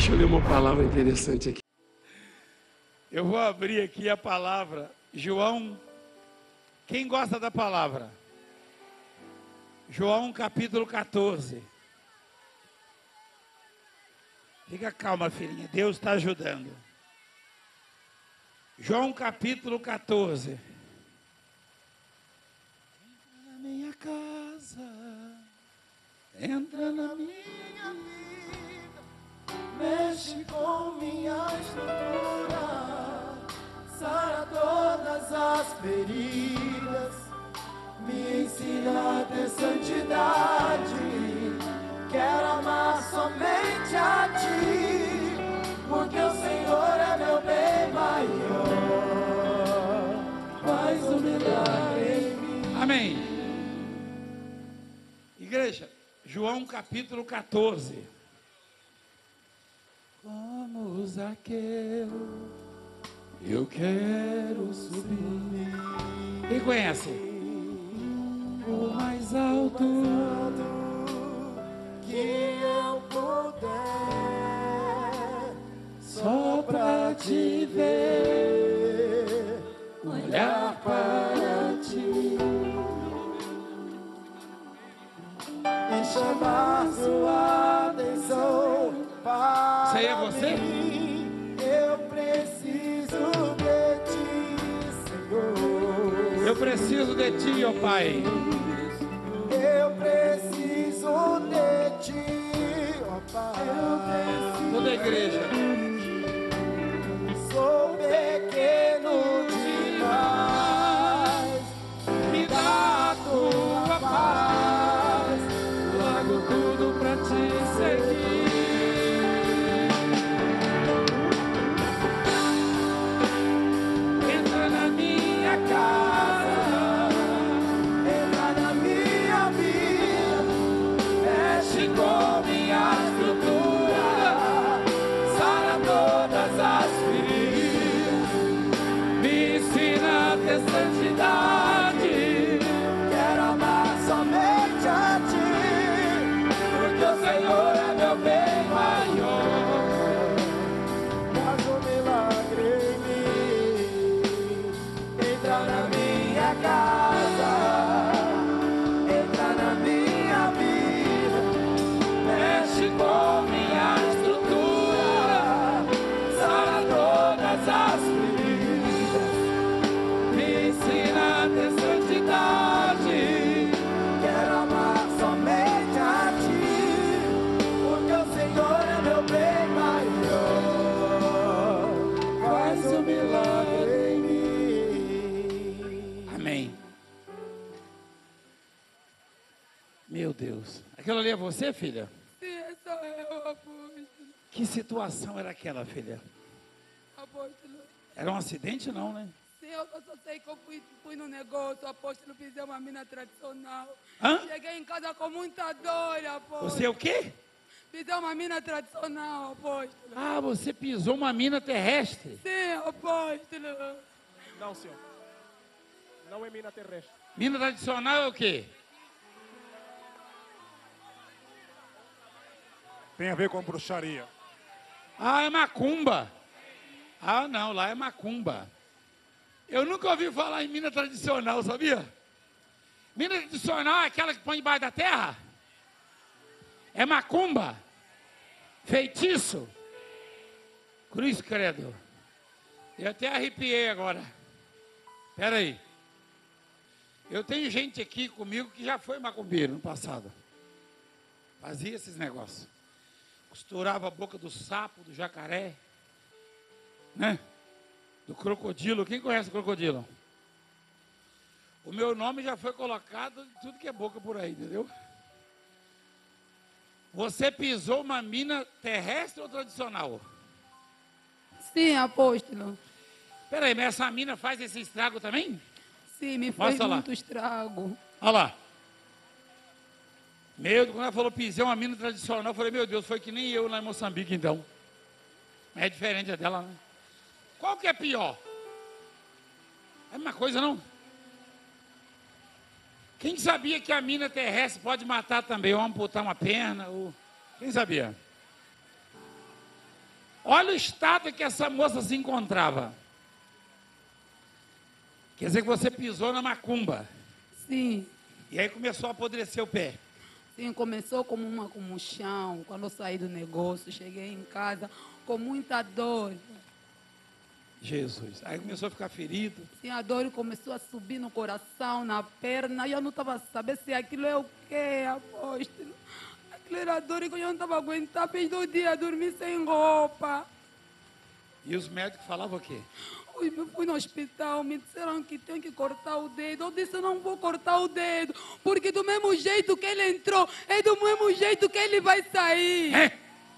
Deixa eu ler uma palavra interessante aqui. Eu vou abrir aqui a palavra, João. Quem gosta da palavra? João capítulo 14. Fica calma, filhinha, Deus está ajudando. João capítulo 14. Entra na minha casa, entra na minha vida, mexe com minha estrutura, sara todas as feridas, me ensina a ter santidade, quero amar somente a ti, porque o Senhor é meu bem maior, faz um milagre em mim. Amém. Igreja, João capítulo 14. Como Zaqueu, eu quero subir. Quem conhece? O mais alto que eu puder, só pra te ver, olhar para ti e chamar sua atenção para Isso aí é você? mim. Eu preciso de ti, Senhor. Eu preciso de ti, ó Pai. Eu preciso de ti, ó Pai. Toda a igreja. Sou pequeno demais, me dá a tua paz, largo tudo pra te seguir. Entra na minha casa, entra na minha vida, mexe com minha estrutura, sara todas as feridas, me ensina a ter santidade, quero amar somente a ti, porque o Senhor é meu bem maior, faz um milagre em mim, entra na minha casa, entra na minha vida, mexe com minha estrutura, sara todas as feridas, me ensina a ter santidade, quero amar somente a ti, porque o Senhor é meu bem maior, faz um milagre em mim. Amém. Meu Deus. Aquilo ali é você, filha? Sim, sou eu, apóstolo. Que situação era aquela, filha? Apóstolo. Era um acidente, não, né? Sim, eu só sei que eu fui no negócio, apóstolo, fiz uma mina tradicional. Hã? Cheguei em casa com muita dor, apóstolo. Você o quê? Fiz uma mina tradicional, apóstolo. Ah, você pisou uma mina terrestre. Sim, apóstolo. Não, senhor. Não é mina terrestre. Mina tradicional é o quê? Tem a ver com bruxaria. Ah, é macumba. Ah, não, lá é macumba. Eu nunca ouvi falar em mina tradicional, sabia? Mina tradicional é aquela que põe debaixo da terra? É macumba? Feitiço? Cruz credo. Eu até arrepiei agora. Espera aí. Eu tenho gente aqui comigo que já foi macumbeiro no passado. Fazia esses negócios. Costurava a boca do sapo, do jacaré, né? Do crocodilo. Quem conhece o crocodilo? O meu nome já foi colocado em tudo que é boca por aí, entendeu? Você pisou uma mina terrestre ou tradicional? Sim, apóstolo. Peraí, mas essa mina faz esse estrago também? Sim, me fez Mostra lá. muito estrago. Olha lá. Meu, quando ela falou pisei uma mina tradicional, eu falei, meu Deus, foi que nem eu lá em Moçambique, então. É diferente a dela, né? Qual que é pior? É a mesma coisa, não? Quem sabia que a mina terrestre pode matar também, ou amputar uma perna, ou... Quem sabia? Olha o estado que essa moça se encontrava. Quer dizer que você pisou na macumba. Sim. E aí começou a apodrecer o pé. Sim, começou como uma comoção. Quando eu saí do negócio, cheguei em casa com muita dor. Jesus. Aí começou a ficar ferido. Sim, a dor começou a subir no coração, na perna. E eu não estava sabendo se aquilo é o quê, apóstolo. Aquilo era dor que eu não estava aguentando. Fiz 2 dias dormir sem roupa. E os médicos falavam o quê? Eu fui no hospital, me disseram que tem que cortar o dedo. Eu disse, eu não vou cortar o dedo, porque do mesmo jeito que ele entrou, é do mesmo jeito que ele vai sair. É?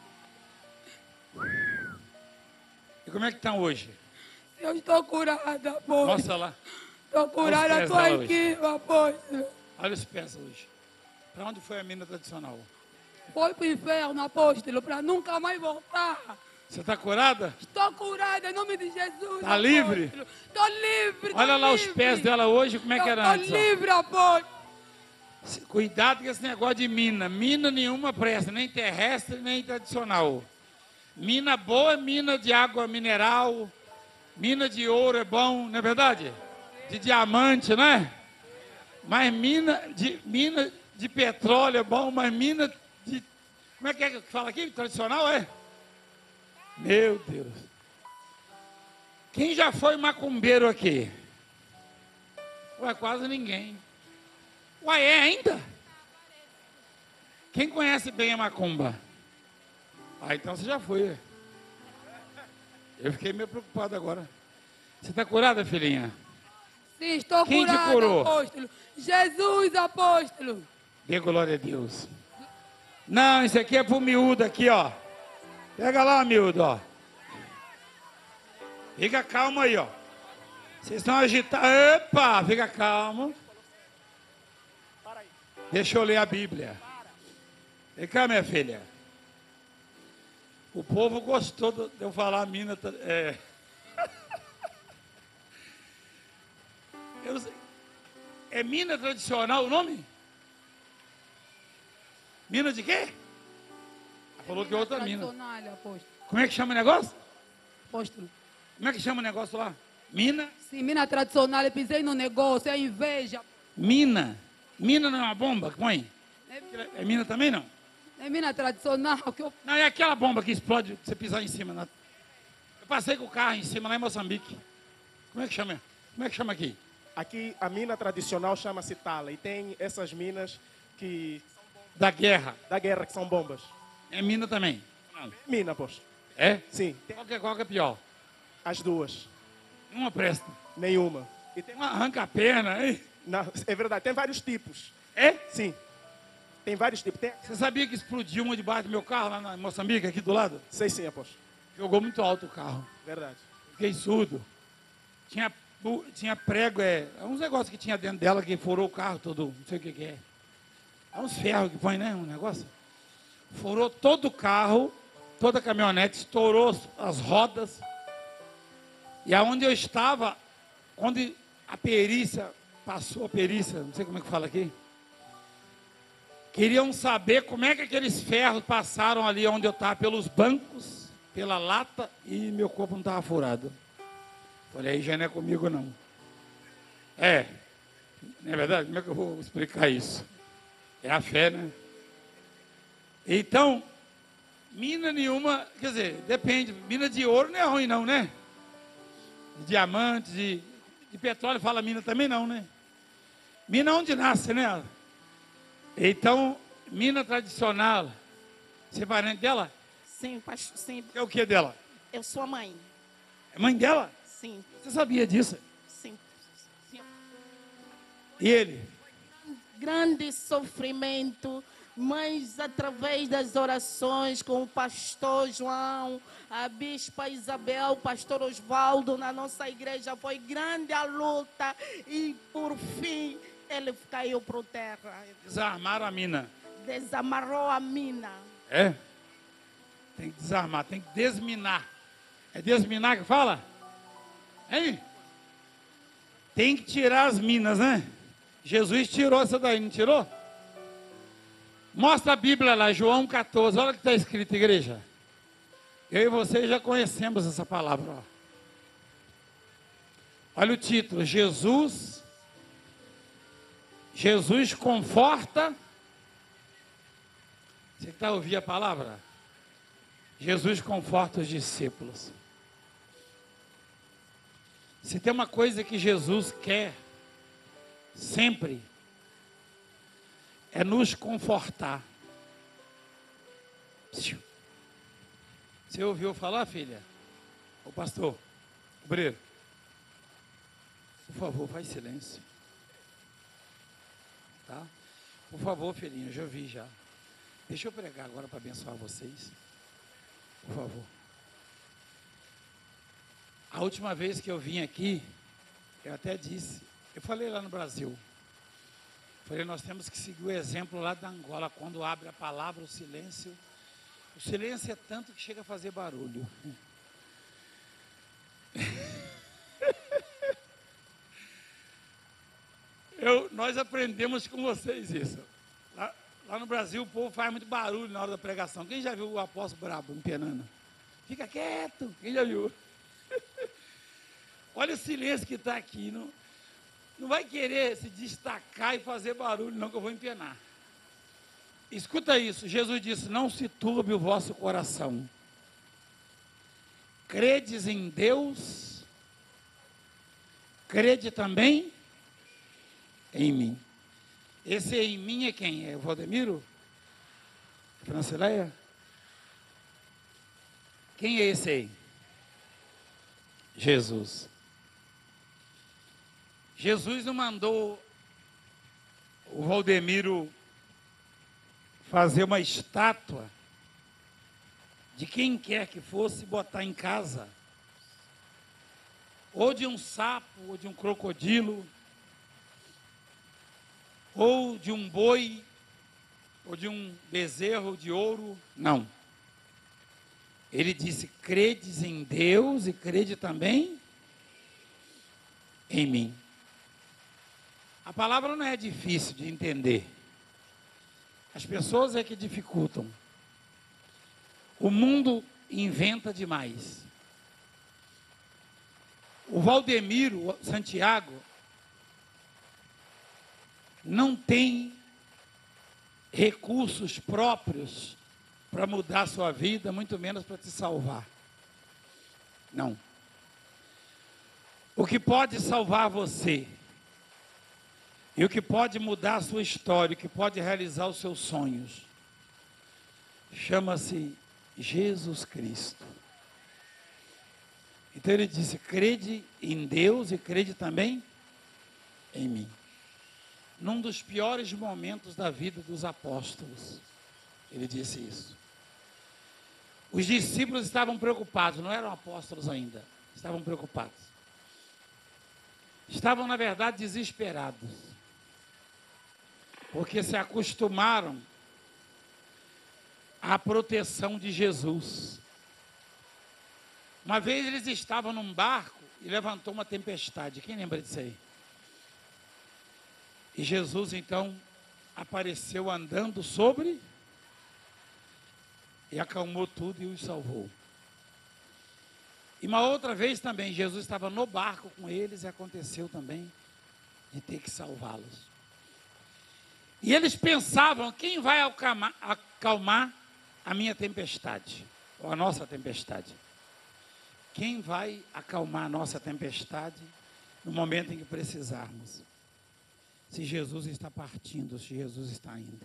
E como é que estão hoje? Eu estou curada, apóstolo. Mostra lá. Estou curada, Olha os estou pés dela aqui, apóstolo. Olha os pés hoje. Para onde foi a mina tradicional? Foi para o inferno, apóstolo, para nunca mais voltar. Você está curada? Estou curada, em nome de Jesus. Tá livre? Estou livre. Olha lá os pés dela hoje, como é que era antes? Estou Ó. livre, apóstolo. Cuidado com esse negócio de mina. Mina nenhuma presta, nem terrestre, nem tradicional. Mina boa é mina de água mineral, mina de ouro é bom, não é verdade? De diamante, né? Mas mina de petróleo é bom, mas mina de... Como é que fala aqui? Tradicional, é? Meu Deus. Quem já foi macumbeiro aqui? Ué, quase ninguém. Ué, é ainda? Quem conhece bem a macumba? Ah, então você já foi. Eu fiquei meio preocupado agora. Você está curada, filhinha? Sim, estou Quem te curada, curou? apóstolo. Jesus, apóstolo. Dê glória a Deus. Não, isso aqui é pro miúdo aqui, ó. Pega lá, miúdo, ó. Fica calmo aí, ó. Vocês estão agitados. Epa, fica calmo. Deixa eu ler a Bíblia. Vem cá, minha filha. O povo gostou de eu falar a mina. É mina tradicional o nome? Mina de quê? Ela falou que é outra mina. Tradicional, apóstolo. Como é que chama o negócio? Apóstolo. Como é que chama o negócio lá? Mina? Sim, mina tradicional, eu pisei no negócio, é inveja. Mina. Mina não é uma bomba que põe? É mina também não? É mina tradicional que eu... Não, é aquela bomba que explode, que você pisar em cima. Eu passei com o carro em cima lá em Moçambique. Como é que chama? Como é que chama aqui? Aqui a mina tradicional chama-se tala e tem essas minas que Da guerra. da guerra que são bombas. É mina também? Não. Mina, pois. É? Sim, Qual que é pior? as duas. Uma presta. Nenhuma. E tem, Uma arranca a perna, hein? não, é verdade, tem vários tipos. É? Sim. Tem vários tipos. Tem, Você sabia que explodiu uma debaixo do meu carro lá em Moçambique, aqui do lado? sei sim, apóstolo. Jogou muito alto o carro. Verdade. Fiquei surdo. Tinha prego, uns negócios que tinha dentro dela que furou o carro todo, não sei o que é. É uns ferros que põe, né? Um negócio. Furou todo o carro, toda a caminhonete, estourou as rodas. E aonde eu estava, onde a perícia, passou a perícia, não sei como é que fala aqui. Queriam saber como é que aqueles ferros passaram ali onde eu estava, pelos bancos, pela lata, e meu corpo não estava furado. Falei, aí já não é comigo não. Não é verdade? Como é que eu vou explicar isso? É a fé, né? Então, mina nenhuma, quer dizer, depende, mina de ouro não é ruim não, né? De diamante, de petróleo, fala mina também não, né? Mina onde nasce, né? Então, mina tradicional, você é parente dela? Sim, pastor, sim. É o que dela? Eu sou a mãe. É mãe dela? Sim, Você sabia disso? sim. Sim. E ele? Grande sofrimento, mas através das orações com o pastor João, a bispa Isabel, o pastor Osvaldo, na nossa igreja, foi grande a luta e, por fim, ele caiu por terra. Desarmaram a mina. Desamarrou a mina. É? Tem que desarmar, tem que desminar. É desminar que fala? Hein? Tem que tirar as minas, né? Jesus tirou essa daí, não tirou? Mostra a Bíblia lá, João 14. Olha o que está escrito, igreja. Eu e você já conhecemos essa palavra. Ó. Olha o título, Jesus conforta. Você está ouvindo a palavra? Jesus conforta os discípulos. Se tem uma coisa que Jesus quer, sempre, é nos confortar. Você ouviu falar, filha? Ô pastor, obreiro, por favor, faz silêncio. Tá? Por favor, filhinha, eu já ouvi já. Deixa eu pregar agora para abençoar vocês. Por favor. A última vez que eu vim aqui, eu até disse, eu falei lá no Brasil, falei, nós temos que seguir o exemplo lá da Angola, quando abre a palavra, o silêncio é tanto que chega a fazer barulho. Nós aprendemos com vocês isso. Lá no Brasil o povo faz muito barulho na hora da pregação. Quem já viu o apóstolo brabo empenando? Fica quieto, quem já viu? Olha o silêncio que está aqui. Não vai querer se destacar e fazer barulho, não, que eu vou empenar. Escuta isso, Jesus disse, não se turbe o vosso coração. Credes em Deus, crede também em mim. Esse em mim é quem? É o Valdemiro? Francileia? Quem é esse aí? Jesus. Jesus não mandou o Valdemiro fazer uma estátua de quem quer que fosse botar em casa, ou de um sapo, ou de um crocodilo, ou de um boi, ou de um bezerro de ouro. Não. Ele disse, credes em Deus e crede também em mim. A palavra não é difícil de entender. As pessoas é que dificultam. O mundo inventa demais. O Valdemiro Santiago não tem recursos próprios para mudar a sua vida, muito menos para te salvar. Não. O que pode salvar você, e o que pode mudar a sua história, o que pode realizar os seus sonhos, chama-se Jesus Cristo. Então ele disse, crede em Deus e crede também em mim. Num dos piores momentos da vida dos apóstolos, ele disse isso. Os discípulos estavam preocupados, não eram apóstolos ainda, estavam preocupados. Estavam, na verdade, desesperados, porque se acostumaram à proteção de Jesus. Uma vez eles estavam num barco e levantou uma tempestade. Quem lembra disso aí? E Jesus, então, apareceu andando sobre e acalmou tudo e os salvou. E uma outra vez também, Jesus estava no barco com eles e aconteceu também de ter que salvá-los. E eles pensavam, quem vai acalmar a minha tempestade? Ou a nossa tempestade? Quem vai acalmar a nossa tempestade no momento em que precisarmos? Se Jesus está partindo, se Jesus está indo.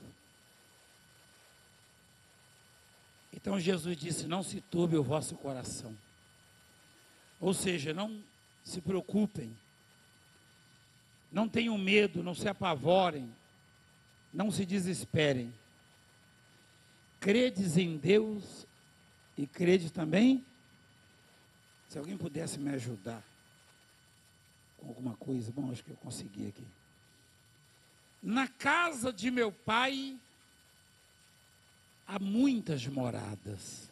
Então Jesus disse, não se turbe o vosso coração. Ou seja, não se preocupem. Não tenham medo, não se apavorem. Não se desesperem. Credes em Deus e crede também. Se alguém pudesse me ajudar com alguma coisa, bom, acho que eu consegui aqui. Na casa de meu pai há muitas moradas.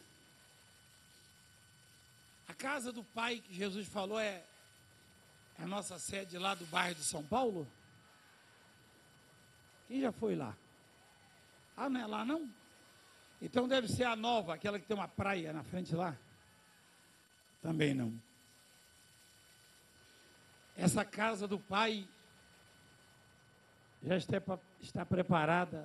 A casa do pai que Jesus falou é a nossa sede lá do bairro de São Paulo? Quem já foi lá? Ah, não é lá não? Então deve ser a nova, aquela que tem uma praia na frente lá? Também não. Essa casa do Pai já está preparada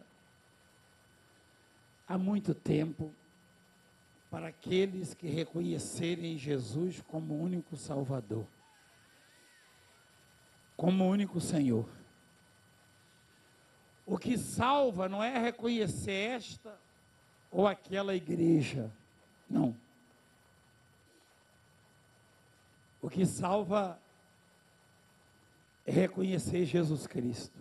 há muito tempo para aqueles que reconhecerem Jesus como único Salvador, como único Senhor. O que salva não é reconhecer esta ou aquela igreja, não. O que salva é reconhecer Jesus Cristo.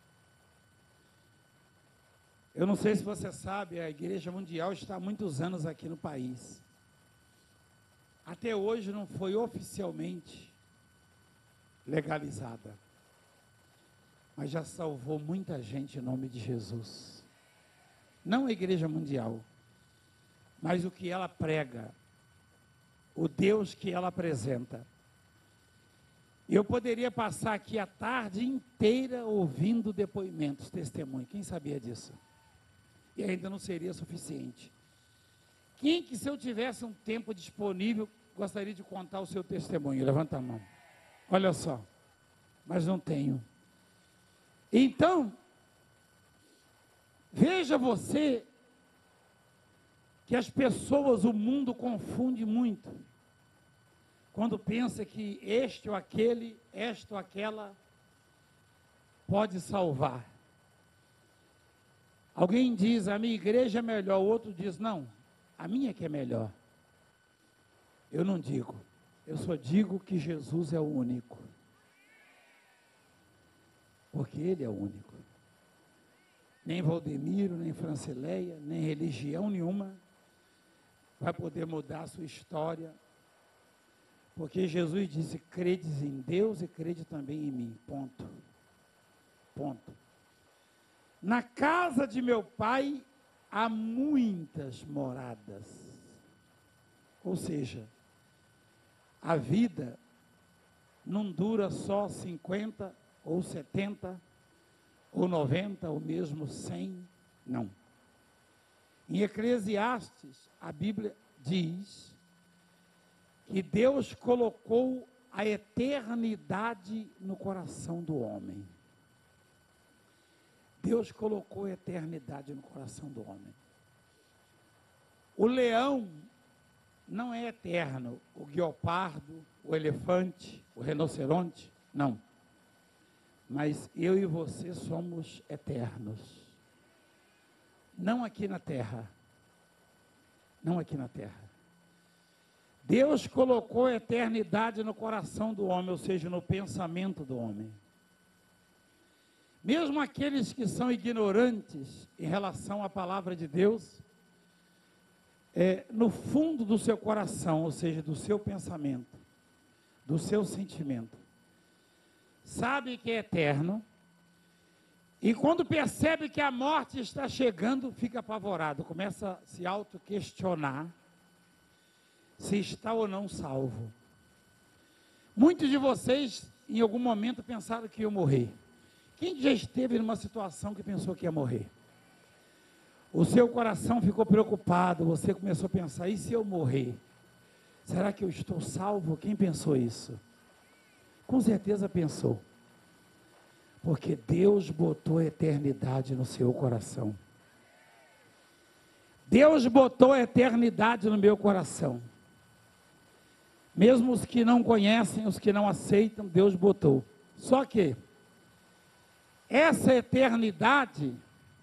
Eu não sei se você sabe, a Igreja Mundial está há muitos anos aqui no país. Até hoje não foi oficialmente legalizada, mas já salvou muita gente em nome de Jesus. Não a Igreja Mundial, mas o que ela prega, o Deus que ela apresenta. Eu poderia passar aqui a tarde inteira ouvindo depoimentos, testemunhos. Quem sabia disso? E ainda não seria suficiente. Quem que, se eu tivesse um tempo disponível, gostaria de contar o seu testemunho? Levanta a mão. Olha só, mas não tenho. Então, veja você que as pessoas, o mundo confunde muito. Quando pensa que este ou aquele, esta ou aquela pode salvar. Alguém diz, a minha igreja é melhor, o outro diz, não, a minha que é melhor. Eu não digo, eu só digo que Jesus é o único. Porque Ele é o único. Nem Valdemiro, nem Francileia, nem religião nenhuma vai poder mudar a sua história. Porque Jesus disse, credes em Deus e crede também em mim, ponto. Ponto. Na casa de meu pai há muitas moradas. Ou seja, a vida não dura só 50 ou 70 ou 90 ou mesmo 100, não. Em Eclesiastes, a Bíblia diz que Deus colocou a eternidade no coração do homem. Deus colocou a eternidade no coração do homem. O leão não é eterno, o guepardo, o elefante, o rinoceronte, não. Mas eu e você somos eternos. Não aqui na terra. Não aqui na terra. Deus colocou a eternidade no coração do homem, ou seja, no pensamento do homem. Mesmo aqueles que são ignorantes em relação à palavra de Deus, no fundo do seu coração, ou seja, do seu pensamento, do seu sentimento, sabe que é eterno, e quando percebe que a morte está chegando, fica apavorado, começa a se auto-questionar se está ou não salvo. Muitos de vocês, em algum momento, pensaram que iam morrer. Quem já esteve numa situação que pensou que ia morrer? O seu coração ficou preocupado, você começou a pensar, e se eu morrer? Será que eu estou salvo? Quem pensou isso? Com certeza pensou. Porque Deus botou a eternidade no seu coração. Deus botou a eternidade no meu coração. Mesmo os que não conhecem, os que não aceitam, Deus botou. Só que essa eternidade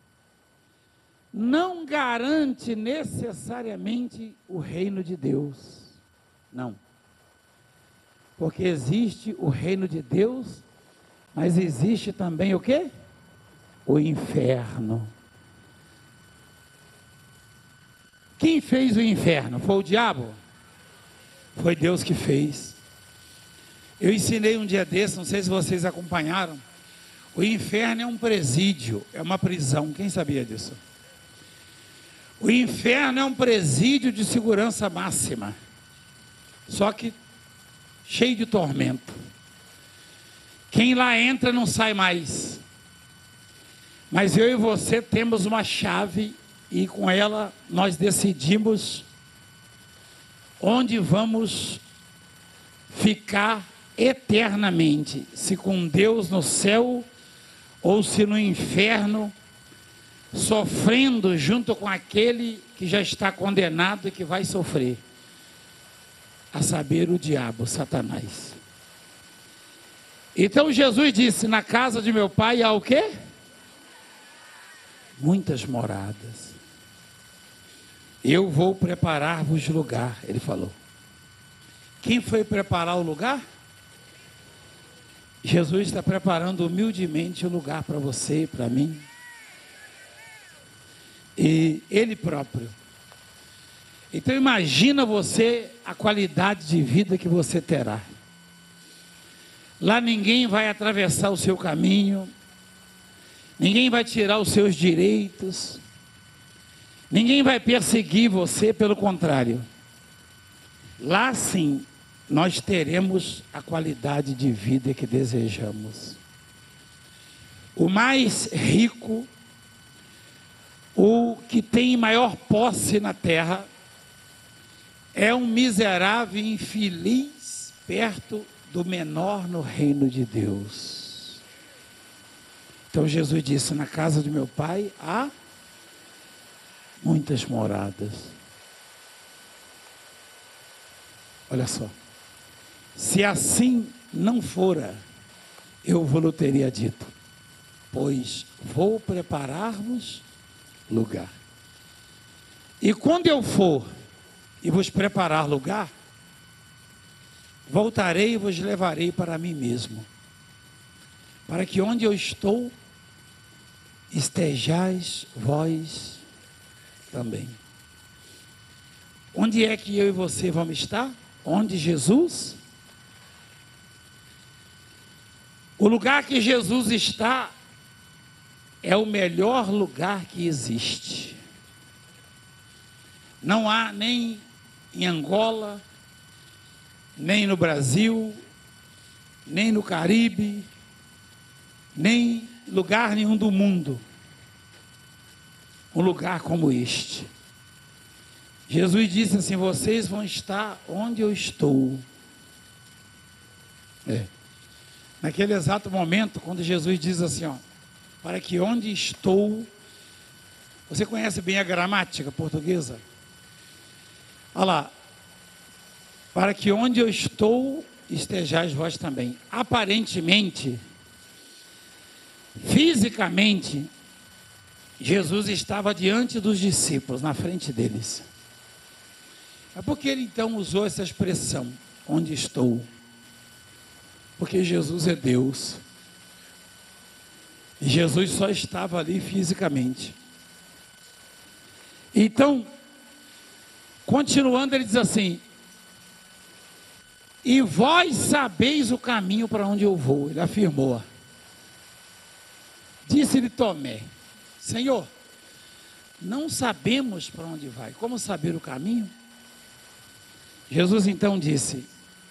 não garante necessariamente o reino de Deus. Não. Porque existe o reino de Deus, mas existe também o quê? O inferno. Quem fez o inferno? Foi o diabo? Foi Deus que fez. Eu ensinei um dia desse, não sei se vocês acompanharam. O inferno é um presídio, é uma prisão. Quem sabia disso? O inferno é um presídio de segurança máxima. Só que cheio de tormento. Quem lá entra não sai mais. Mas eu e você temos uma chave e com ela nós decidimos onde vamos ficar eternamente, se com Deus no céu ou se no inferno, sofrendo junto com aquele que já está condenado e que vai sofrer, a saber, o diabo, Satanás. Então Jesus disse: na casa de meu pai há o quê? Muitas moradas. Eu vou preparar-vos lugar, ele falou. Quem foi preparar o lugar? Jesus está preparando humildemente o lugar para você e para mim. E Ele próprio. Então imagina você a qualidade de vida que você terá. Lá ninguém vai atravessar o seu caminho, ninguém vai tirar os seus direitos, ninguém vai perseguir você, pelo contrário. Lá sim, nós teremos a qualidade de vida que desejamos. O mais rico, o que tem maior posse na terra, é um miserável e infeliz perto do menor no reino de Deus. Então Jesus disse: na casa de meu pai há muitas moradas. Olha só, se assim não fora, eu vou teria dito, pois vou preparar-vos lugar. E quando eu for e vos preparar lugar, voltarei e vos levarei para mim mesmo, para que onde eu estou, estejais vós também. Onde é que eu e você vamos estar? Onde Jesus? O lugar que Jesus está é o melhor lugar que existe. Não há nem em Angola, nem no Brasil, nem no Caribe, nem lugar nenhum do mundo, um lugar como este. Jesus disse assim: vocês vão estar onde eu estou. Naquele exato momento, quando Jesus diz assim, ó, para que onde estou, você conhece bem a gramática portuguesa? Olha lá, para que onde eu estou, estejais vós também. Aparentemente, fisicamente, Jesus estava diante dos discípulos, na frente deles. Mas por que ele então usou essa expressão, onde estou? Porque Jesus é Deus. E Jesus só estava ali fisicamente. Então, continuando, ele diz assim: e vós sabeis o caminho para onde eu vou. Ele afirmou. Disse-lhe Tomé: Senhor, não sabemos para onde vai. Como saber o caminho? Jesus então disse: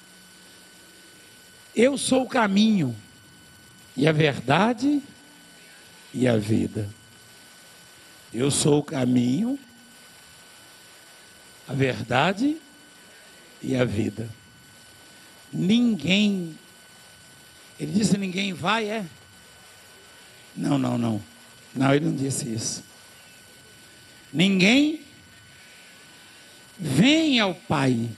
eu sou o caminho, e a verdade, e a vida. Eu sou o caminho, a verdade e a vida. Ninguém, ele disse ninguém vai, Não, ele não disse isso. Ninguém vem ao Pai,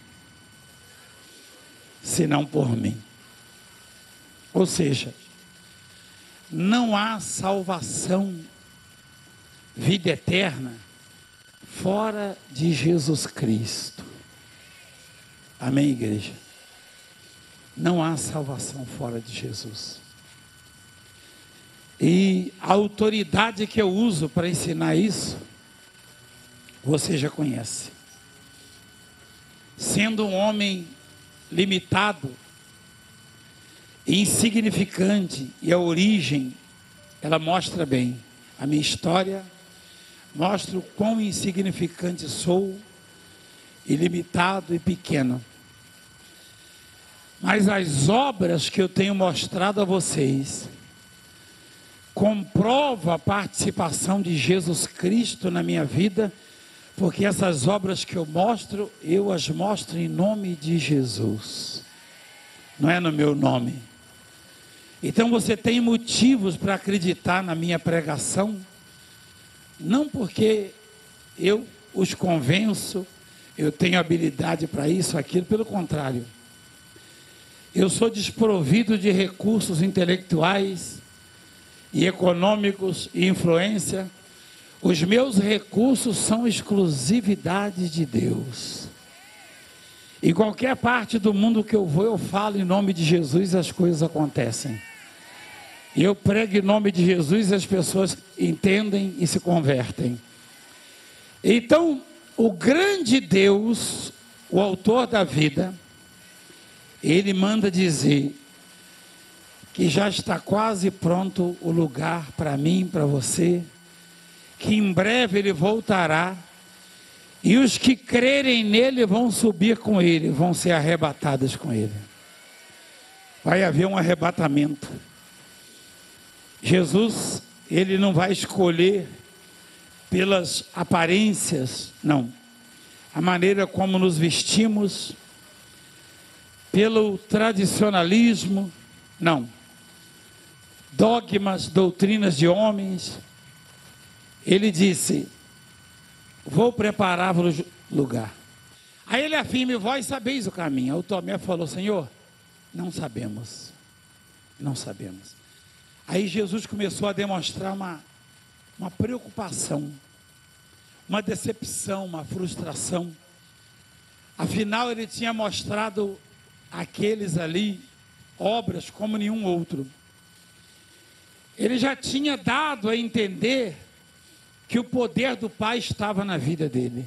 senão por mim. Ou seja, não há salvação, vida eterna, fora de Jesus Cristo. Amém, igreja? Não há salvação fora de Jesus. E a autoridade que eu uso para ensinar isso, você já conhece. Sendo um homem limitado, insignificante, e a origem, ela mostra bem. A minha história mostra o quão insignificante sou, ilimitado e pequeno. Mas as obras que eu tenho mostrado a vocês, comprova a participação de Jesus Cristo na minha vida, porque essas obras que eu as mostro em nome de Jesus, não é no meu nome. Então você tem motivos para acreditar na minha pregação, não porque eu os convenço, eu tenho habilidade para isso, aquilo, pelo contrário. Eu sou desprovido de recursos intelectuais e econômicos e influência. Os meus recursos são exclusividade de Deus. Em qualquer parte do mundo que eu vou, eu falo em nome de Jesus e as coisas acontecem. Eu prego em nome de Jesus e as pessoas entendem e se convertem. Então, o grande Deus, o autor da vida, ele manda dizer que já está quase pronto o lugar para mim, para você, que em breve ele voltará, e os que crerem nele vão subir com ele, vão ser arrebatados com ele. Vai haver um arrebatamento. Jesus, ele não vai escolher pelas aparências, não. A maneira como nos vestimos, pelo tradicionalismo, não. Dogmas, doutrinas de homens. Ele disse: vou preparar-vos lugar. Aí ele afirma: vós sabeis o caminho. Aí o Tomé falou: Senhor, não sabemos. Não sabemos. Aí Jesus começou a demonstrar uma preocupação, uma decepção, uma frustração. Afinal, ele tinha mostrado àqueles ali obras como nenhum outro. Ele já tinha dado a entender que o poder do Pai estava na vida dele.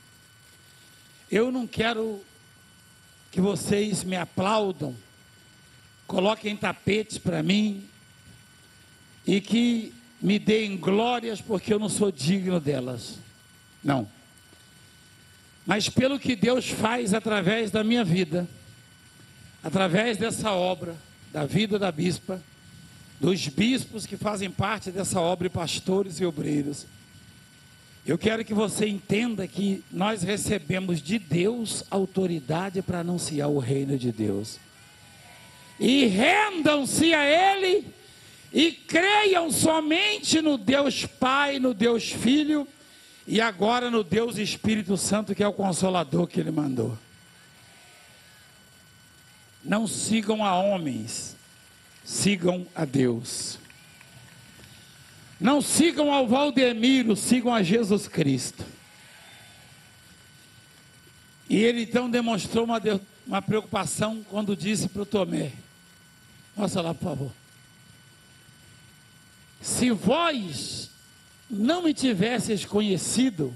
Eu não quero que vocês me aplaudam, coloquem tapetes para mim e que me deem glórias porque eu não sou digno delas. Não. Mas pelo que Deus faz através da minha vida, através dessa obra, da vida da bispa, dos bispos que fazem parte dessa obra, e pastores e obreiros, eu quero que você entenda que nós recebemos de Deus autoridade para anunciar o reino de Deus. E rendam-se a Ele e creiam somente no Deus Pai, no Deus Filho e agora no Deus Espírito Santo, que é o Consolador que Ele mandou. Não sigam a homens, sigam a Deus. Não sigam ao Valdemiro, sigam a Jesus Cristo. E ele então demonstrou uma preocupação quando disse para o Tomé: mostra lá, por favor. Se vós não me tivesseis conhecido,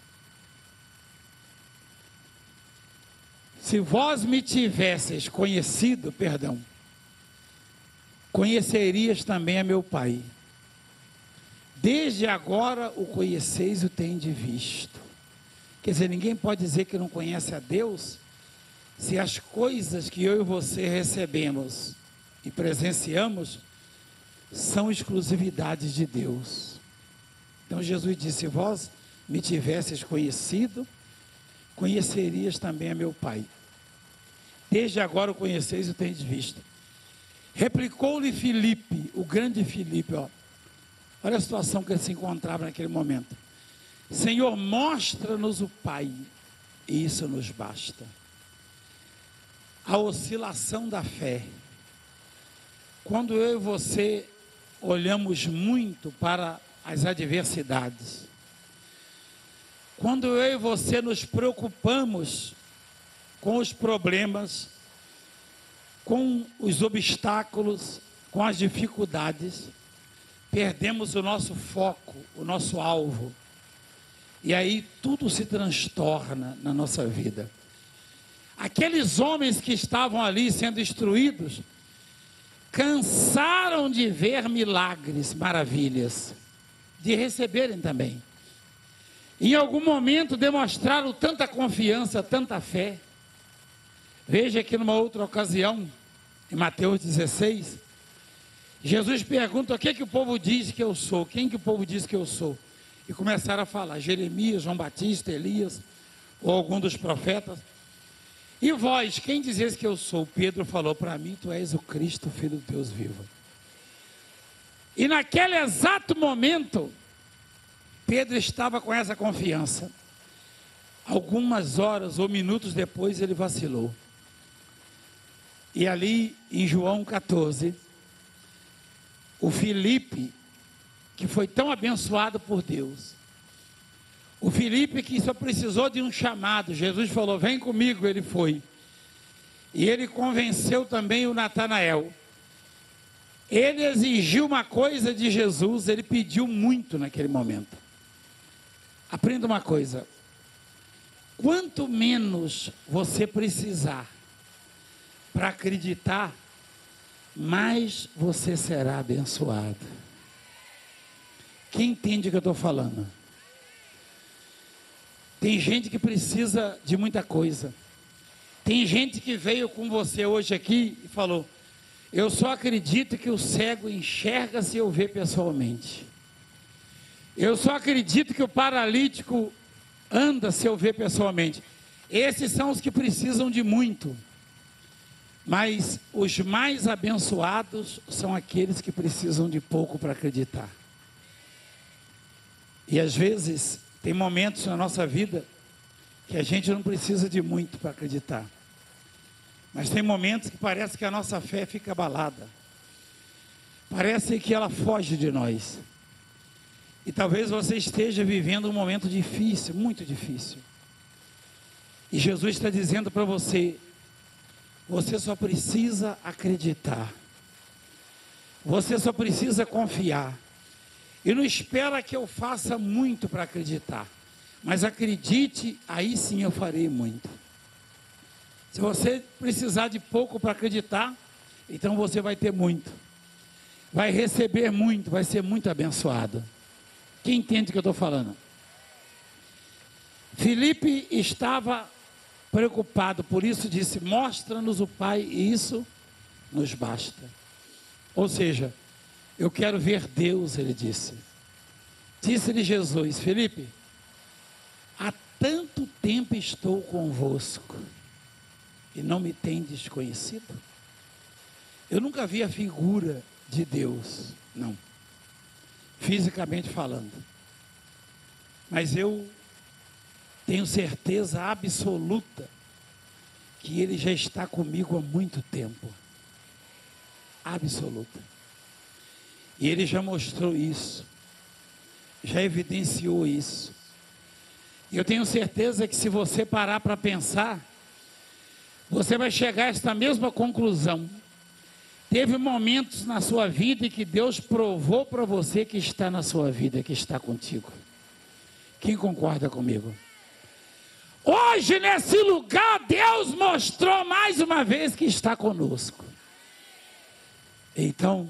conhecerias também a meu Pai. Desde agora o conheceis e o tendes visto. Quer dizer, ninguém pode dizer que não conhece a Deus, se as coisas que eu e você recebemos e presenciamos são exclusividades de Deus. Então Jesus disse: se vós me tivesseis conhecido, conhecerias também a meu Pai. Desde agora o conheceis e o tendes visto. Replicou-lhe Filipe, o grande Filipe, olha a situação que ele se encontrava naquele momento. Senhor, mostra-nos o Pai, e isso nos basta. A oscilação da fé. Quando eu e você olhamos muito para as adversidades, quando eu e você nos preocupamos com os problemas, com os obstáculos, com as dificuldades, perdemos o nosso foco, o nosso alvo. E aí tudo se transtorna na nossa vida. Aqueles homens que estavam ali sendo instruídos, cansaram de ver milagres, maravilhas, de receberem também. Em algum momento demonstraram tanta confiança, tanta fé. Veja que numa outra ocasião, em Mateus 16, Jesus pergunta: o que que o povo diz que eu sou? Quem que o povo diz que eu sou? E começaram a falar: Jeremias, João Batista, Elias, ou algum dos profetas. E vós, quem dizes que eu sou? Pedro falou: para mim tu és o Cristo, Filho de Deus vivo. E naquele exato momento, Pedro estava com essa confiança. Algumas horas ou minutos depois ele vacilou. E ali em João 14, o Filipe, que foi tão abençoado por Deus, o Filipe que só precisou de um chamado, Jesus falou: vem comigo, ele foi. E ele convenceu também o Natanael. Ele exigiu uma coisa de Jesus, ele pediu muito naquele momento. Aprenda uma coisa: quanto menos você precisar para acreditar, mais você será abençoado. Quem entende o que eu estou falando? Tem gente que precisa de muita coisa. Tem gente que veio com você hoje aqui e falou: eu só acredito que o cego enxerga se eu ver pessoalmente. Eu só acredito que o paralítico anda se eu ver pessoalmente. Esses são os que precisam de muito. Mas os mais abençoados são aqueles que precisam de pouco para acreditar. E às vezes tem momentos na nossa vida que a gente não precisa de muito para acreditar. Mas tem momentos que parece que a nossa fé fica abalada. Parece que ela foge de nós. E talvez você esteja vivendo um momento difícil, muito difícil. E Jesus está dizendo para você: você só precisa acreditar. Você só precisa confiar. E não espera que eu faça muito para acreditar. Mas acredite, aí sim eu farei muito. Se você precisar de pouco para acreditar, então você vai ter muito. Vai receber muito, vai ser muito abençoado. Quem entende o que eu estou falando? Filipe estava preocupado, por isso disse: mostra-nos o Pai e isso nos basta. Ou seja, eu quero ver Deus, ele disse. Disse-lhe Jesus: Filipe, há tanto tempo estou convosco e não me tendes conhecido? Eu nunca vi a figura de Deus, não, fisicamente falando, mas eu tenho certeza absoluta que Ele já está comigo há muito tempo, absoluta, e Ele já mostrou isso, já evidenciou isso, e eu tenho certeza que se você parar para pensar, você vai chegar a esta mesma conclusão. Teve momentos na sua vida em que Deus provou para você que está na sua vida, que está contigo. Quem concorda comigo? Hoje nesse lugar Deus mostrou mais uma vez que está conosco. Então,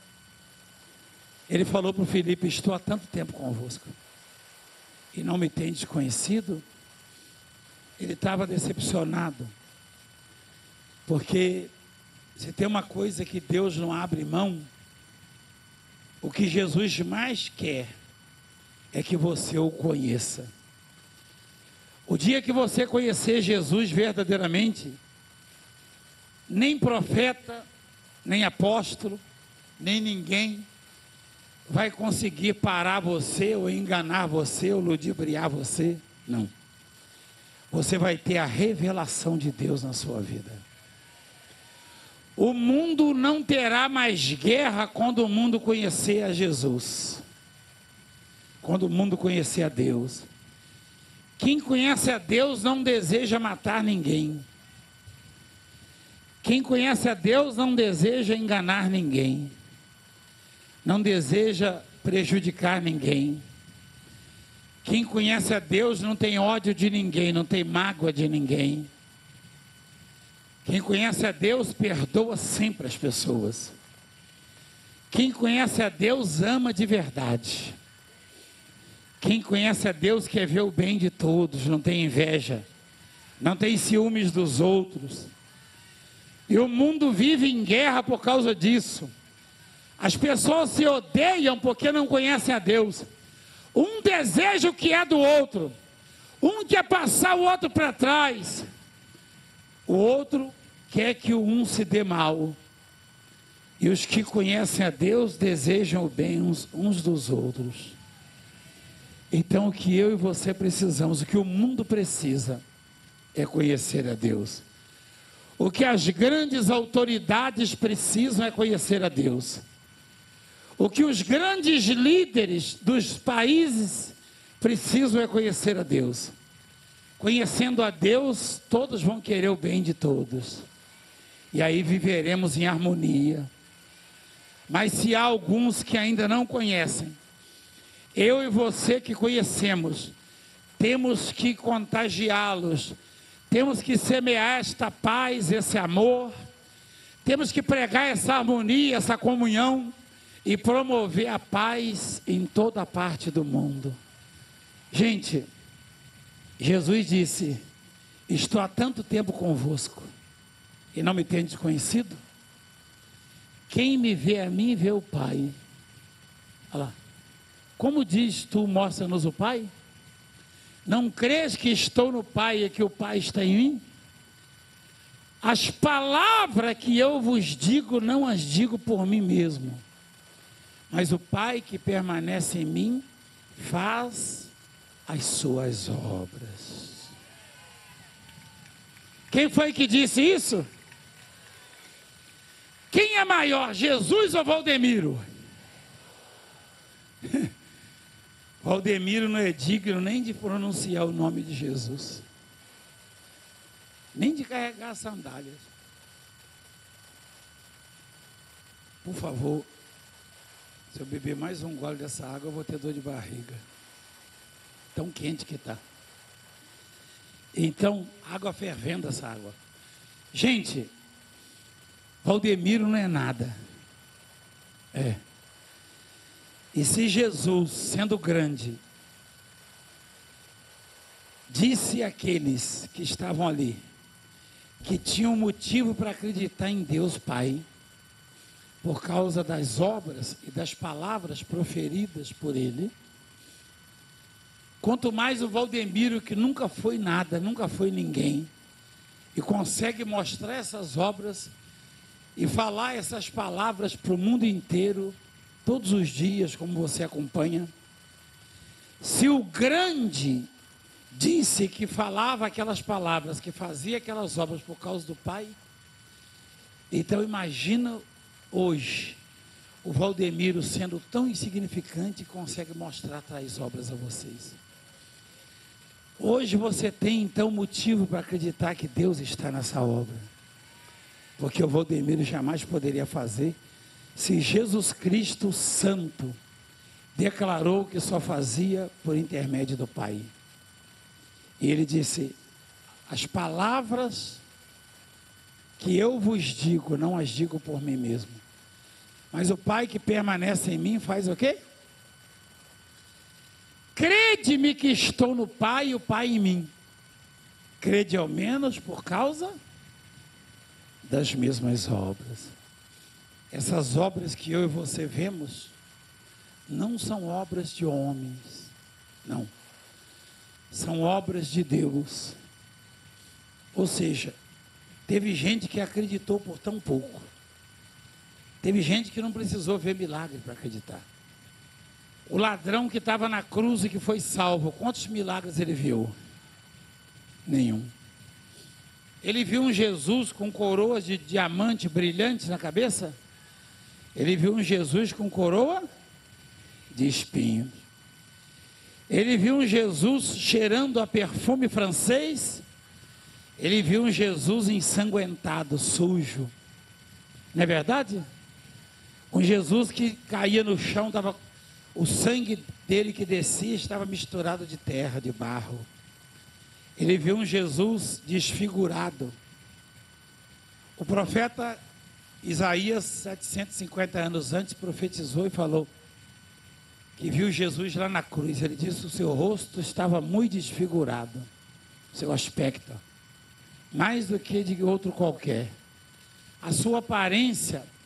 Ele falou para o Filipe: estou há tanto tempo convosco e não me tendes conhecido. Ele estava decepcionado, porque se tem uma coisa que Deus não abre mão, o que Jesus mais quer é que você o conheça. O dia que você conhecer Jesus verdadeiramente, nem profeta, nem apóstolo, nem ninguém vai conseguir parar você, ou enganar você, ou ludibriar você, não. Você vai ter a revelação de Deus na sua vida. O mundo não terá mais guerra quando o mundo conhecer a Jesus. Quando o mundo conhecer a Deus. Quem conhece a Deus não deseja matar ninguém. Quem conhece a Deus não deseja enganar ninguém. Não deseja prejudicar ninguém. Quem conhece a Deus não tem ódio de ninguém, não tem mágoa de ninguém. Quem conhece a Deus perdoa sempre as pessoas. Quem conhece a Deus ama de verdade. Quem conhece a Deus quer ver o bem de todos, não tem inveja, não tem ciúmes dos outros. E o mundo vive em guerra por causa disso. As pessoas se odeiam porque não conhecem a Deus. Um deseja o que é do outro. Um quer passar o outro para trás. O outro quer que o um se dê mal. E os que conhecem a Deus desejam o bem uns dos outros. Então o que eu e você precisamos, o que o mundo precisa, é conhecer a Deus. O que as grandes autoridades precisam é conhecer a Deus. O que os grandes líderes dos países precisam é conhecer a Deus. Conhecendo a Deus, todos vão querer o bem de todos. E aí viveremos em harmonia. Mas se há alguns que ainda não conhecem, eu e você que conhecemos, temos que contagiá-los, temos que semear esta paz, esse amor, temos que pregar essa harmonia, essa comunhão e promover a paz em toda parte do mundo. Gente, Jesus disse: estou há tanto tempo convosco e não me tendes conhecido? Quem me vê a mim, vê o Pai. Olha lá. Como diz tu, mostra-nos o Pai? Não crês que estou no Pai e que o Pai está em mim? As palavras que eu vos digo, não as digo por mim mesmo, mas o Pai que permanece em mim, faz as suas obras. Quem foi que disse isso? Quem é maior, Jesus ou Valdemiro? Valdemiro não é digno nem de pronunciar o nome de Jesus, nem de carregar sandálias. Por favor, se eu beber mais um gole dessa água, eu vou ter dor de barriga. Tão quente que está. Então, água fervendo essa água. Gente, Valdemiro não é nada. E se Jesus, sendo grande, disse àqueles que estavam ali, que tinham motivo para acreditar em Deus Pai, por causa das obras e das palavras proferidas por ele, quanto mais o Valdemiro, que nunca foi nada, nunca foi ninguém, e consegue mostrar essas obras e falar essas palavras para o mundo inteiro, todos os dias, como você acompanha. Se o grande disse que falava aquelas palavras, que fazia aquelas obras por causa do Pai, então imagina hoje o Valdemiro sendo tão insignificante, consegue mostrar tais obras a vocês. Hoje você tem então motivo para acreditar que Deus está nessa obra, porque o Valdemiro jamais poderia fazer se Jesus Cristo Santo declarou que só fazia por intermédio do Pai. E ele disse: as palavras que eu vos digo, não as digo por mim mesmo, mas o Pai que permanece em mim faz o quê? Crede-me que estou no Pai e o Pai em mim. Crede ao menos por causa das mesmas obras. Essas obras que eu e você vemos não são obras de homens, não. São obras de Deus. Ou seja, teve gente que acreditou por tão pouco. Teve gente que não precisou ver milagre para acreditar. O ladrão que estava na cruz e que foi salvo, quantos milagres ele viu? Nenhum. Ele viu um Jesus com coroas de diamante brilhantes na cabeça? Ele viu um Jesus com coroa de espinhos. Ele viu um Jesus cheirando a perfume francês? Ele viu um Jesus ensanguentado, sujo. Não é verdade? Um Jesus que caía no chão, o sangue dele que descia estava misturado de terra, de barro. Ele viu um Jesus desfigurado. O profeta Isaías, 750 anos antes, profetizou e falou que viu Jesus lá na cruz. Ele disse: o seu rosto estava muito desfigurado, seu aspecto, mais do que de outro qualquer. A sua aparência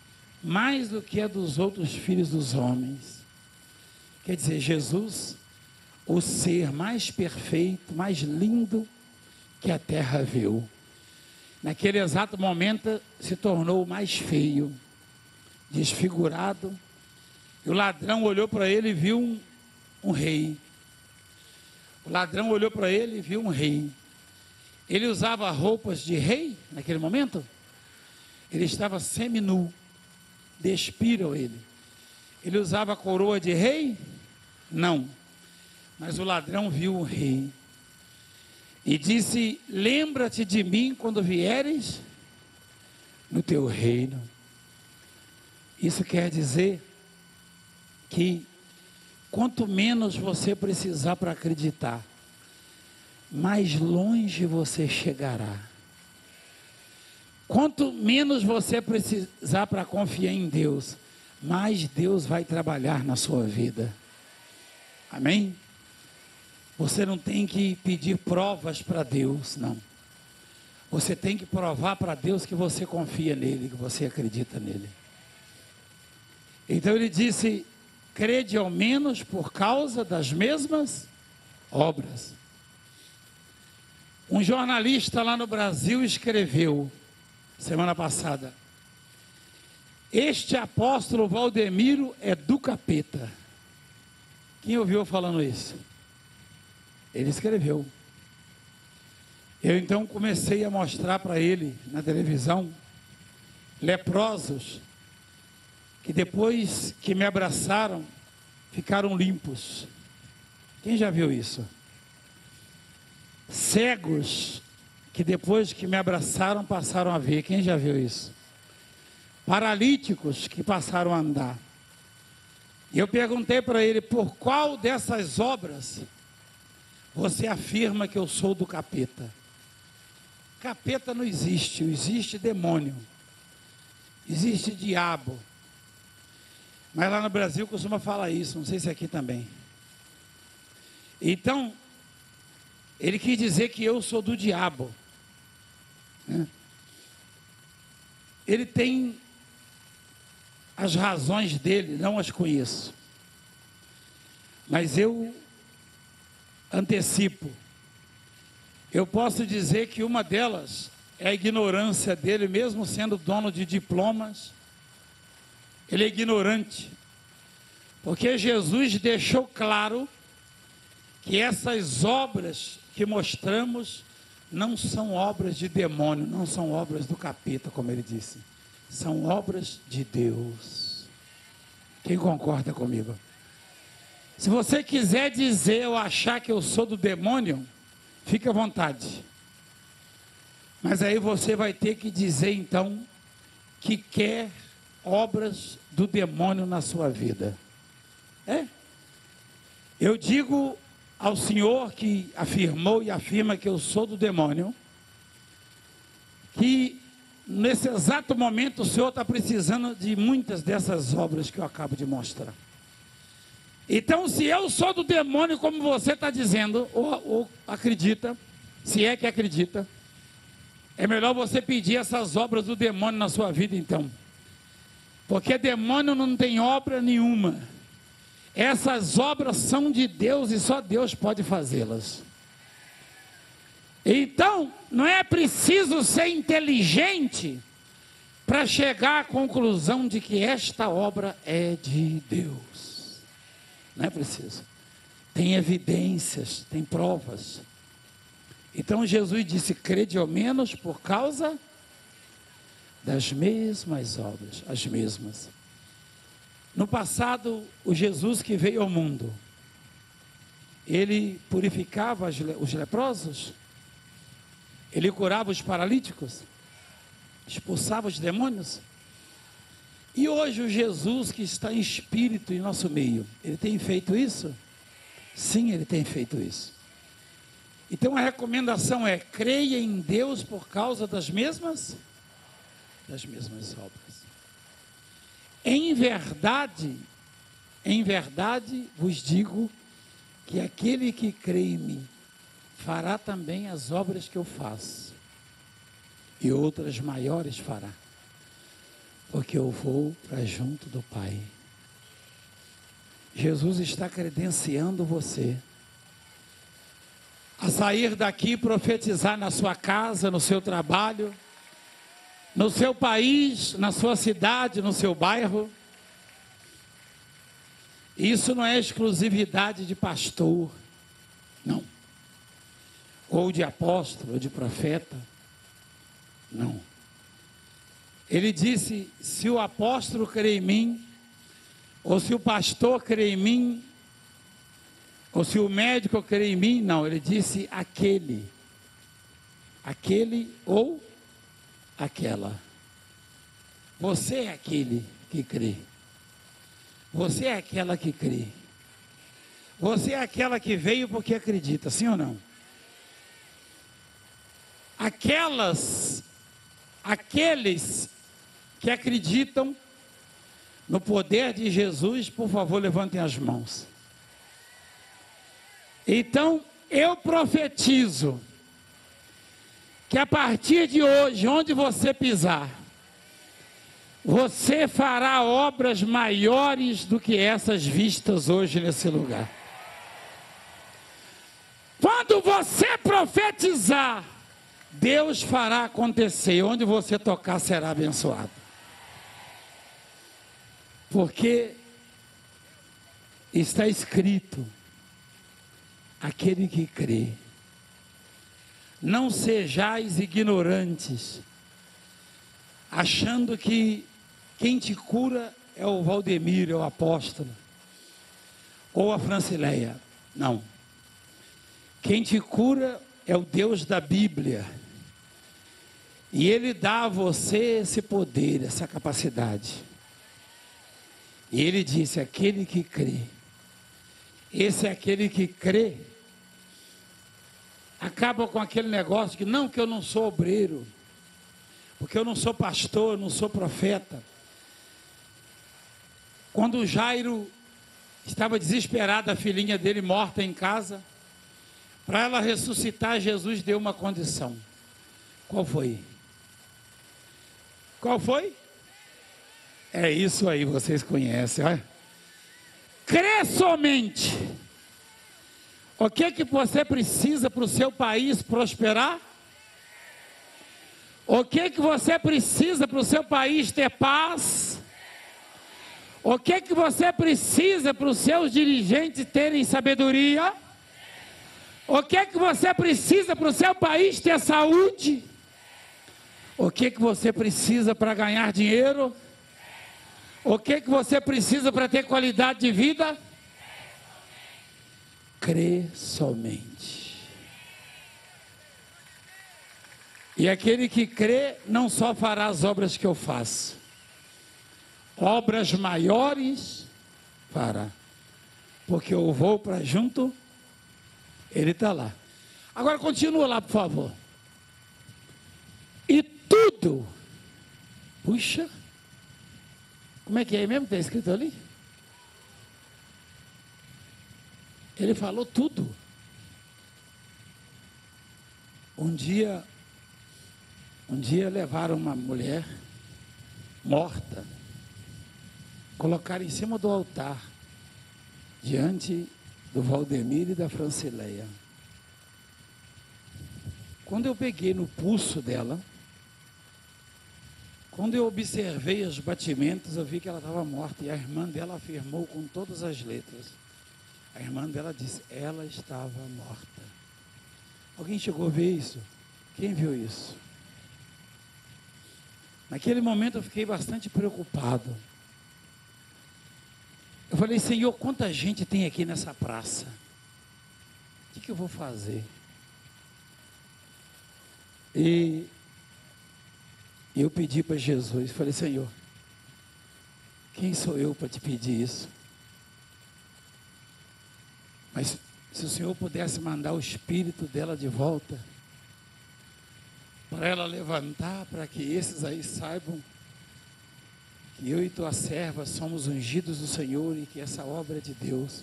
mais do que a dos outros filhos dos homens. Quer dizer, Jesus, o ser mais perfeito, mais lindo que a terra viu, naquele exato momento se tornou mais feio, desfigurado, e o ladrão olhou para ele e viu um rei. O ladrão olhou para ele e viu um rei. Ele usava roupas de rei naquele momento? Ele estava seminu, despiram ele. Ele usava coroa de rei? Não. Mas o ladrão viu o rei e disse: lembra-te de mim quando vieres no teu reino. Isso quer dizer que quanto menos você precisar para acreditar, mais longe você chegará. Quanto menos você precisar para confiar em Deus, mais Deus vai trabalhar na sua vida. Amém? Você não tem que pedir provas para Deus, não. Você tem que provar para Deus que você confia nele, que você acredita nele. Então ele disse: crede ao menos por causa das mesmas obras. Um jornalista lá no Brasil escreveu, semana passada: este apóstolo Valdemiro é do capeta. Quem ouviu falando isso? Ele escreveu. Eu então comecei a mostrar para ele na televisão leprosos que depois que me abraçaram ficaram limpos. Quem já viu isso? Cegos que depois que me abraçaram passaram a ver. Quem já viu isso? Paralíticos que passaram a andar. E eu perguntei para ele: por qual dessas obras você afirma que eu sou do capeta? Capeta não existe, existe demônio, existe diabo. Mas lá no Brasil costuma falar isso, não sei se aqui também. Então, ele quis dizer que eu sou do diabo, né? Ele tem as razões dele, não as conheço. Mas eu antecipo. Eu posso dizer que uma delas é a ignorância dele, mesmo sendo dono de diplomas. Ele é ignorante. Porque Jesus deixou claro que essas obras que mostramos não são obras de demônio, não são obras do capeta, como ele disse. São obras de Deus. Quem concorda comigo? Se você quiser dizer ou achar que eu sou do demônio, fique à vontade. Mas aí você vai ter que dizer então que quer obras do demônio na sua vida. Eu digo ao senhor que afirmou e afirma que eu sou do demônio, que nesse exato momento o senhor está precisando de muitas dessas obras que eu acabo de mostrar. Então, se eu sou do demônio, como você está dizendo, ou acredita, se é que acredita, é melhor você pedir essas obras do demônio na sua vida, então. Porque demônio não tem obra nenhuma. Essas obras são de Deus e só Deus pode fazê-las. Então, não é preciso ser inteligente para chegar à conclusão de que esta obra é de Deus. Não é preciso. Tem evidências, tem provas. Então Jesus disse: crede ao menos por causa das mesmas obras, as mesmas. No passado, o Jesus que veio ao mundo, ele purificava os leprosos, ele curava os paralíticos, expulsava os demônios. E hoje o Jesus que está em espírito em nosso meio, ele tem feito isso? Sim, ele tem feito isso. Então a recomendação é: creia em Deus por causa das mesmas obras. Em verdade vos digo que aquele que crê em mim fará também as obras que eu faço, e outras maiores fará, porque eu vou para junto do Pai. Jesus está credenciando você a sair daqui e profetizar na sua casa, no seu trabalho, no seu país, na sua cidade, no seu bairro. Isso não é exclusividade de pastor, não. Ou de apóstolo, ou de profeta, não. Ele disse, se o apóstolo crê em mim, ou se o pastor crê em mim, ou se o médico crê em mim, não, ele disse aquele ou aquela. Você é aquele que crê. Você é aquela que crê. Você é aquela que veio porque acredita, sim ou não? Aqueles que acreditam no poder de Jesus, por favor, levantem as mãos. Então, eu profetizo que a partir de hoje, onde você pisar, você fará obras maiores do que essas vistas hoje nesse lugar. Quando você profetizar, Deus fará acontecer. Onde você tocar será abençoado. Porque está escrito, aquele que crê, não sejais ignorantes, achando que quem te cura é o Valdemiro, é o apóstolo, ou a Francileia. Não. Quem te cura é o Deus da Bíblia. E Ele dá a você esse poder, essa capacidade. E Ele disse, aquele que crê. Esse é aquele que crê. Acaba com aquele negócio que não, que eu não sou obreiro, porque eu não sou pastor, eu não sou profeta. Quando o Jairo estava desesperado, a filhinha dele morta em casa, para ela ressuscitar, Jesus deu uma condição. Qual foi? Qual foi? É isso aí, vocês conhecem, olha. Crê somente. O que você precisa para o seu país prosperar? O que você precisa para o seu país ter paz? O que você precisa para os seus dirigentes terem sabedoria? O que você precisa para o seu país ter saúde? O que você precisa para ganhar dinheiro? O que você precisa para ter qualidade de vida? Crê somente. E aquele que crê não só fará as obras que eu faço, obras maiores fará, porque eu vou para junto, ele está lá. Agora continua lá, por favor. E tudo, puxa, como é que é mesmo que está escrito ali? Ele falou tudo. Um dia levaram uma mulher morta, colocaram em cima do altar, diante do Valdemiro e da Francileia. Quando eu peguei no pulso dela, quando eu observei os batimentos, eu vi que ela estava morta, e a irmã dela afirmou com todas as letras. A irmã dela disse, ela estava morta. Alguém chegou a ver isso? Quem viu isso? Naquele momento eu fiquei bastante preocupado. Eu falei, Senhor, quanta gente tem aqui nessa praça? O que eu vou fazer? E eu pedi para Jesus, falei, Senhor, quem sou eu para te pedir isso? Mas se o Senhor pudesse mandar o espírito dela de volta, para ela levantar, para que esses aí saibam que eu e tua serva somos ungidos do Senhor e que essa obra é de Deus.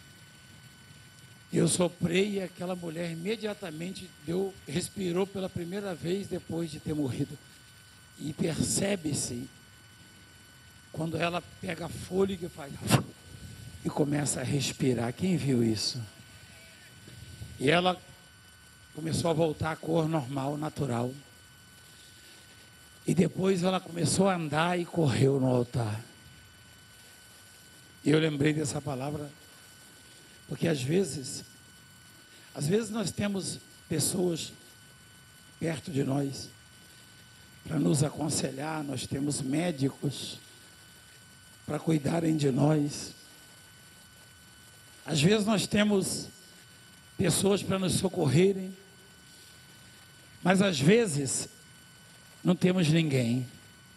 Eu soprei e aquela mulher imediatamente respirou pela primeira vez depois de ter morrido. E percebe-se quando ela pega fôlego e faz e começa a respirar. Quem viu isso? E ela começou a voltar à cor normal, natural. E depois ela começou a andar e correu no altar. E eu lembrei dessa palavra, porque às vezes nós temos pessoas perto de nós para nos aconselhar, nós temos médicos para cuidarem de nós. Às vezes nós temos pessoas para nos socorrerem, mas às vezes não temos ninguém.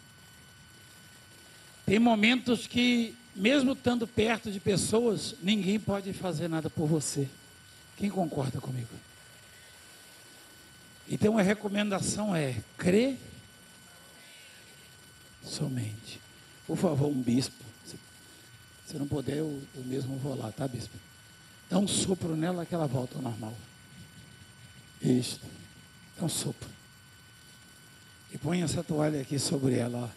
Tem momentos que, mesmo estando perto de pessoas, ninguém pode fazer nada por você. Quem concorda comigo? Então a recomendação é crer somente. Por favor, um bispo, se não puder, eu mesmo vou lá, tá, bispo? Dá um sopro nela que ela volta ao normal. Isso. Dá um sopro. E põe essa toalha aqui sobre ela,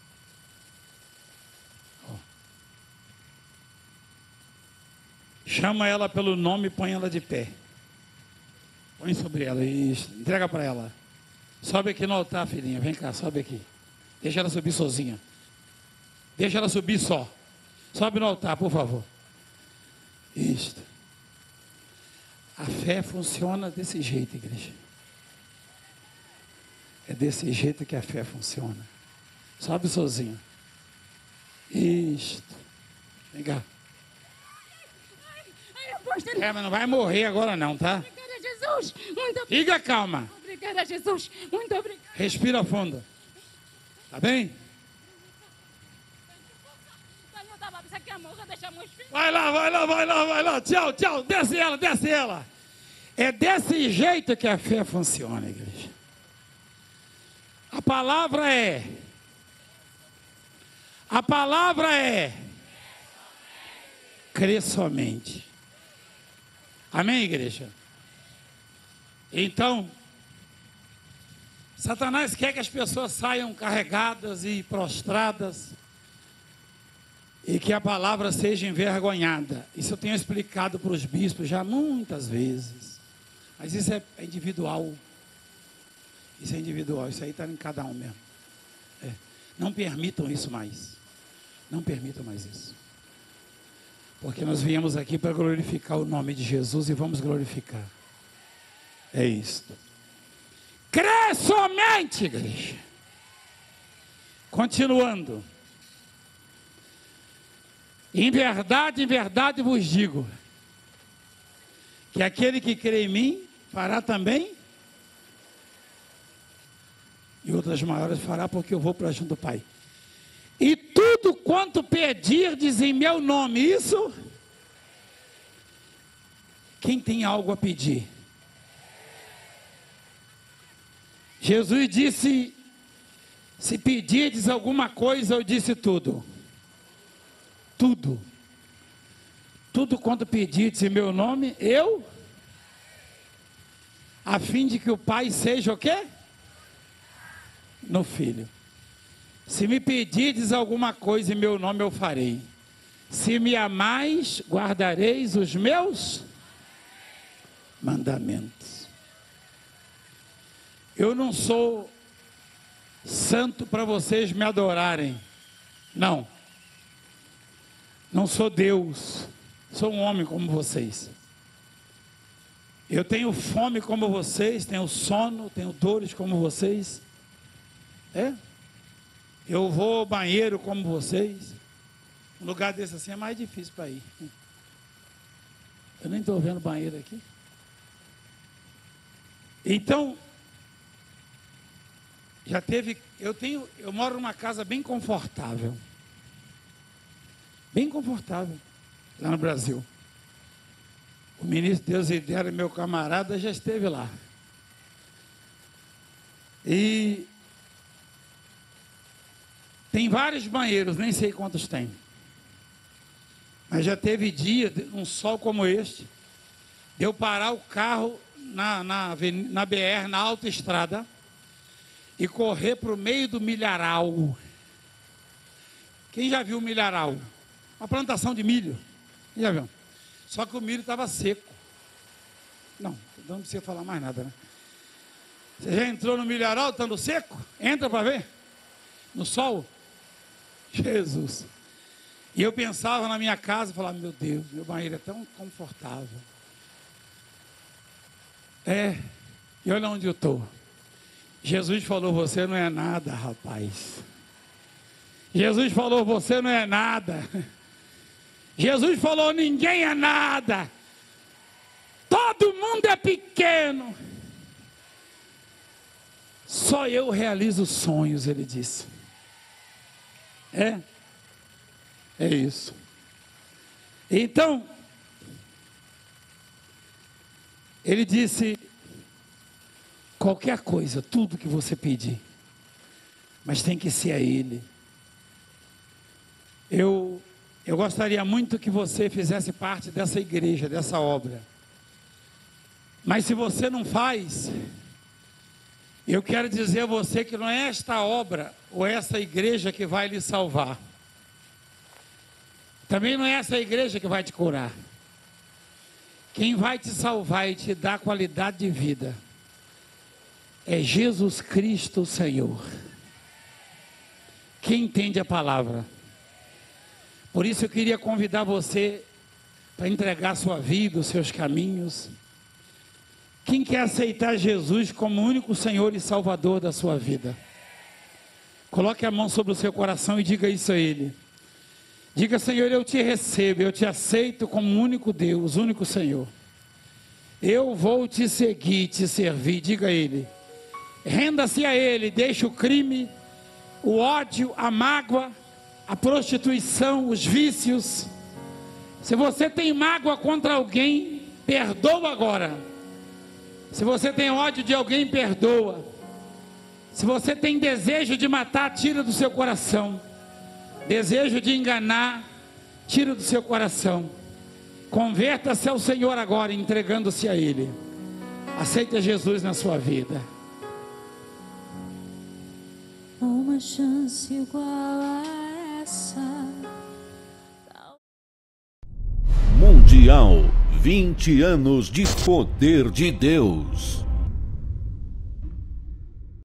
ó. Chama ela pelo nome e põe ela de pé. Põe sobre ela, isso. Entrega para ela. Sobe aqui no altar, filhinha. Vem cá, sobe aqui. Deixa ela subir sozinha. Deixa ela subir só. Sobe no altar, por favor. Isso. A fé funciona desse jeito, igreja. É desse jeito que a fé funciona. Sobe sozinho. Isto. Vem cá. É, mas não vai morrer agora não, tá? Obrigada, Jesus. Muito obrigada. Fica calma. Obrigada, Jesus. Muito obrigada. Respira fundo. Tá bem? Vai lá. Tchau. Desce ela. É desse jeito que a fé funciona, igreja. A palavra é crer somente. Amém, igreja? Então, Satanás quer que as pessoas saiam carregadas e prostradas e que a palavra seja envergonhada. Isso eu tenho explicado para os bispos já muitas vezes. Mas isso é individual. Isso é individual, isso aí está em cada um mesmo. Não permitam isso mais. Não permitam mais isso. Porque nós viemos aqui para glorificar o nome de Jesus e vamos glorificar. É isto. Crê somente, igreja. Continuando. Em verdade vos digo, que aquele que crê em mim, fará também, e outras maiores fará, porque eu vou para junto do Pai. E tudo quanto pedirdes em meu nome, isso, quem tem algo a pedir? Jesus disse, se pedirdes alguma coisa, eu disse tudo. Tudo quanto pedirdes em meu nome, eu, a fim de que o Pai seja o quê? No Filho. Se me pedirdes alguma coisa em meu nome, eu farei. Se me amais, guardareis os meus mandamentos. Eu não sou santo para vocês me adorarem. Não sou Deus. Sou um homem como vocês. Eu tenho fome como vocês, tenho sono, tenho dores como vocês. Eu vou ao banheiro como vocês. Um lugar desse assim é mais difícil para ir. Eu nem estou vendo banheiro aqui. Então, eu moro numa casa bem confortável. Bem confortável, lá no Brasil. O ministro Deusídero, meu camarada, já esteve lá. E tem vários banheiros, nem sei quantos tem. Mas já teve dia, um sol como este, de eu parar o carro na BR, na autoestrada, e correr para o meio do milharal. Quem já viu milharal? Uma plantação de milho. Quem já viu? Só que o milho estava seco. Não precisa falar mais nada, né? Você já entrou no milharal estando seco? Entra para ver. No sol. Jesus. E eu pensava na minha casa, falava, meu Deus, meu banheiro é tão confortável. E olha onde eu estou. Jesus falou, você não é nada, rapaz. Jesus falou, você não é nada. Jesus falou, ninguém é nada. Todo mundo é pequeno. Só eu realizo sonhos, ele disse. É isso. Então, ele disse, qualquer coisa, tudo que você pedir, mas tem que ser a ele. Eu gostaria muito que você fizesse parte dessa igreja, dessa obra. Mas se você não faz, eu quero dizer a você que não é esta obra ou essa igreja que vai lhe salvar. Também não é essa igreja que vai te curar. Quem vai te salvar e te dar qualidade de vida é Jesus Cristo, o Senhor. Quem entende a palavra? Por isso eu queria convidar você para entregar sua vida, os seus caminhos. Quem quer aceitar Jesus como o único Senhor e Salvador da sua vida? Coloque a mão sobre o seu coração e diga isso a Ele. Diga, Senhor, eu te recebo, eu te aceito como único Deus, único Senhor. Eu vou te seguir, te servir. Diga a Ele. Renda-se a Ele, deixe o crime, o ódio, a mágoa, a prostituição, os vícios. Se você tem mágoa contra alguém, perdoa agora. Se você tem ódio de alguém, perdoa. Se você tem desejo de matar, tira do seu coração. Desejo de enganar, tira do seu coração. Converta-se ao Senhor agora, entregando-se a Ele. Aceita Jesus na sua vida. Uma chance igual a essa. Mundial, 20 anos de poder de Deus.